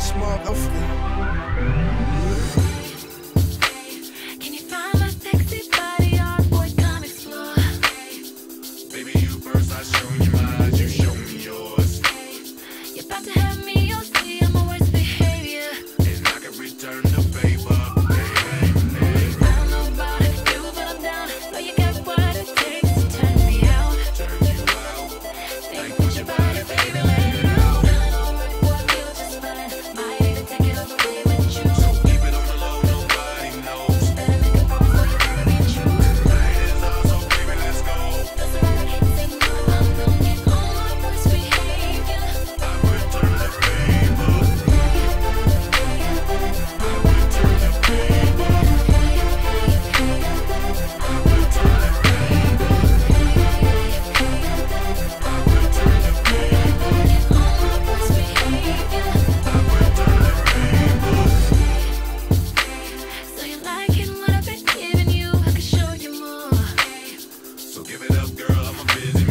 small girlfriend. Can you find my sexy body? Our boy, come explore. Baby, you first, I show you mine, you show me yours. You're about to have me, you'll see I'm a worst behavior. And I can return the favor. I don't know about you, but I'm down. Know you got what it takes to turn me out. Turn you out. Think with your body, baby, let it out. I know what feel just fine. Might even take it all the way with you. So keep it on the low, nobody knows. Better make a promise before you prove me true. Night is ours, so baby, let's go. Doesn't matter, say no, I'm gonna get on my worst behavior. I return the favor. I return the favor. I return the favor. So you liking what I've been giving you? I can show you more. So give it up, girl, I'm a busy